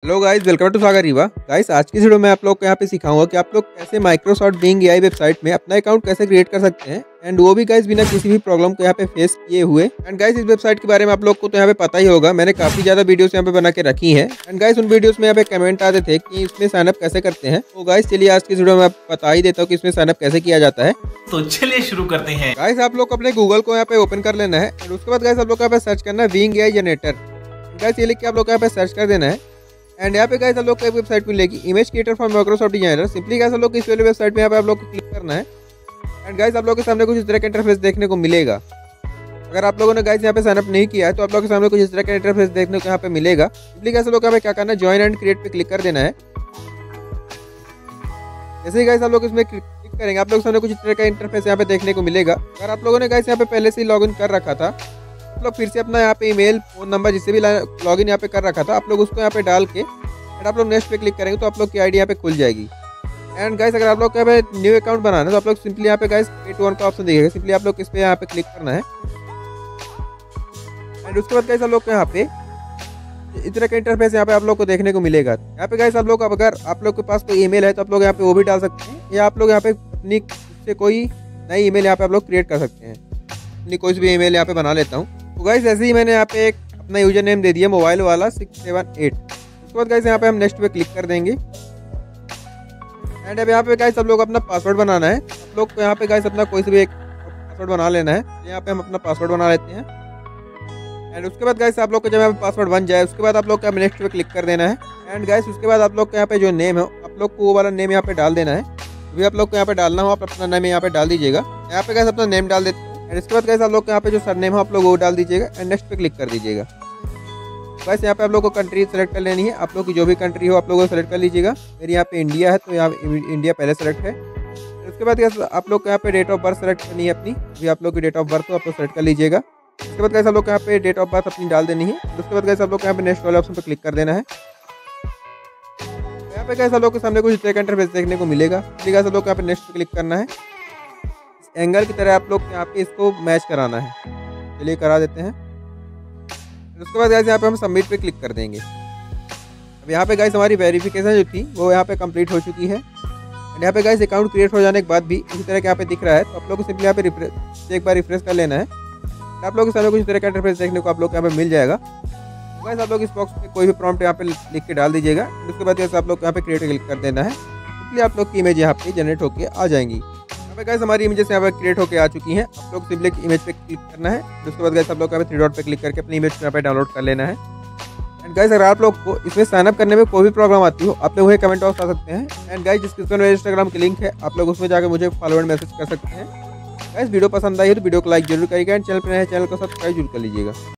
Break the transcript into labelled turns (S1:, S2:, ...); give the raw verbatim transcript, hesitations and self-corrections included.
S1: Hello guys, welcome to Sagar Rewa. Guys, आज की video में आप लोग को यहाँ पे सिखाऊंगा कि आप लोग कैसे माइक्रोसॉफ्ट बिंग एआई वेबसाइट में अपना अकाउंट कैसे क्रिएट कर सकते हैं, एंड वो भी गाइस बिना किसी भी प्रॉब्लम को यहाँ पे फेस किए हुए। एंड गाइस, इस वेबसाइट के बारे में आप लोग को तो यहाँ पे पता ही होगा, मैंने काफी ज्यादा वीडियोस यहाँ पे बना के रखी है। एंड गाइस, उन वीडियोस में यहाँ पे कमेंट आते थे कि इसमें साइनअप कैसे करते हैं। तो गाइस चलिए आज की वीडियो में आप बता ही देता हूँ कि इसमें साइनअप कैसे किया जाता है।
S2: तो चलिए शुरू करते हैं।
S1: गाइस, आप लोग अपने गूगल को यहाँ पे ओपन कर लेना है, और उसके बाद गाइस आप लोग को यहाँ पे सर्च करना है बिंग एआई जनरेटर। गाइस ये लिख के आप लोग को यहाँ पे सर्च कर देना है। एंड यहाँ पे गाइस आप लोग को वेबसाइट मिलेगी, image creator for Microsoft designer. Simply guys आप लोग इस वाली वेबसाइट में यहाँ पे आप लोग को क्लिक करना है। एंड गाइस आप लोग के सामने कुछ इस तरह का इंटरफेस देखने को मिलेगा। अगर आप लोगों ने गाइस यहाँ पे साइनअप नहीं किया है तो आप लोग के सामने कुछ इस तरह का इंटरफेस देखने को यहाँ पे मिलेगा। सिंपली गाइस आप लोग यहाँ पे क्या करना है, ज्वाइन एंड क्रिएट पे क्लिक कर देना है। जैसे ही गाइस आप लोग इसमें क्लिक करेंगे, आप लोग सामने कुछ इस तरह का इंटरफेस यहाँ पे देखने को मिलेगा। अगर आप लोगों ने गाइस यहाँ पे पहले से ही लॉगिन कर रखा था, आप लोग फिर से अपना यहाँ पे ईमेल, फोन नंबर जिससे भी लॉगिन यहाँ पे कर रखा था, आप लोग उसको यहाँ पे डाल के एंड आप लोग नेक्स्ट पे क्लिक करेंगे तो आप लोग की आईडी यहाँ पे खुल जाएगी। एंड गाइस अगर आप लोग यहाँ पे न्यू अकाउंट बनाना है तो आप लोग सिंपली यहाँ पे गाइस क्रिएट वन का ऑप्शन दिखेगा, सिंपली आप लोग इस पे यहाँ पे क्लिक करना है। एंड उसके बाद गाइस आप लोग को यहाँ पे इस तरह का इंटरफेस यहाँ पे आप लोग को देखने को मिलेगा। यहाँ पे गाइस आप लोग अगर आप लोग के पास कोई ईमेल है तो आप लोग यहाँ पे वो भी डाल सकते हैं, या आप लोग यहाँ पे अपनी से कोई नई ईमेल यहाँ पे आप लोग क्रिएट कर सकते हैं। अपनी कोई भी ईमेल यहाँ पे बना लेता हूँ। तो गाइस ऐसे ही मैंने यहाँ पे एक अपना यूजर नेम दे दिया, मोबाइल वाला सिक्स सेवन एट। उसके बाद गाइस यहाँ पे हम नेक्स्ट पे क्लिक कर देंगे। एंड अब यहाँ पे गाइस सब लोग अपना पासवर्ड बनाना है। आप लोग को यहाँ पे गाइस अपना कोई से भी एक पासवर्ड बना लेना है। यहाँ पे हम अपना पासवर्ड बना लेते हैं। एंड उसके बाद गाइस आप लोग को जब यहाँ पे पासवर्ड बन जाए उसके बाद आप लोग को नेक्स्ट पे क्लिक कर देना है। एंड गाइस उसके बाद आप लोग को यहाँ पे जो नेम है आप लोग को वो वाला नेम यहाँ पे डाल देना है। भी आप लोग को यहाँ पे डालना हो, आप अपना नेम यहाँ पे डाल दीजिएगा। यहाँ पे गाइस अपना नेम डाल देते हैं। एंड इसके बाद गाइस आप लोग को यहाँ पे जो सर नेम है आप लोग वो डाल दीजिएगा एंड नेक्स्ट पे क्लिक कर दीजिएगा। बस यहाँ पे आप लोग को कंट्री सेलेक्ट कर लेनी है। आप लोग की जो भी कंट्री हो आप लोग को सेलेक्ट कर लीजिएगा। मेरी यहाँ पे इंडिया है तो यहाँ इंडिया पहले सेलेक्ट है। उसके बाद आप लोग को यहाँ पे डेट ऑफ बर्थ सेलेक्ट करनी है अपनी, भी आप लोग की डेट ऑफ बर्थ हो आप लोग सेलेक्ट कर लीजिएगा। उसके बाद आप लोग को यहाँ पे डेट ऑफ बर्थ अपनी डाल देनी है। उसके बाद आप लोग को यहाँ पे नेक्स्ट वाले ऑप्शन पर क्लिक कर देना है। यहाँ पे कैसे आप लोग के सामने कुछ इंटरफेस देखने को मिलेगा। ठीक है, आप लोग को यहाँ पे नेक्स्ट पे क्लिक करना है। एंगल की तरह आप लोग यहाँ पे इसको मैच कराना है। चलिए करा देते हैं। उसके बाद गाइस यहाँ पे हम सबमिट पे क्लिक कर देंगे। अब यहाँ पे गाइस हमारी वेरिफिकेशन जो थी वो यहाँ पे कंप्लीट हो चुकी है। एंड यहाँ पे गाइस अकाउंट क्रिएट हो जाने के बाद भी इसी तरह के यहाँ पे दिख रहा है, तो आप लोग को सिंपली यहाँ पे रिफ्रेश एक बार रिफ्रेश कर लेना है। आप लोग के सामने कुछ तरह का इंटरफेस देखने को आप लोग यहाँ पे मिल जाएगा। तो गाइस आप लोग इस बॉक्स में कोई भी प्रॉम्प्ट यहाँ पे लिख के डाल दीजिएगा। उसके बाद गाइस आप लोग यहाँ पे क्रिएट क्लिक कर देना है। इसलिए आप लोग की इमेज यहाँ पे जनरेट होकर आ जाएंगी। गाइस हमारी इमेजेस यहाँ पे क्रिएट होकर आ चुकी हैं। आप लोग सिंपली इमेज पे क्लिक करना है। उसके बाद गाइस आप लोग यहाँ पे थ्री डॉट पे क्लिक करके अपनी इमेज यहाँ पे डाउनलोड कर लेना है। एंड गाइस अगर आप लोग को इसमें साइनअप करने में कोई भी प्रॉब्लम आती हो आप लोग वही कमेंट बॉक्स आ सकते हैं। एंड गाइस डिस्क्रिप्शन में इंस्टाग्राम की लिंक है, आप लोग उसमें जाकर मुझे फॉलो एंड मैसेज कर सकते हैं। गाइस वीडियो पसंद आई हो तो वीडियो को लाइक जरूर करिएगा। एंड चैनल पर नए चैनल को सब्सक्राइब जरूर कर लीजिएगा।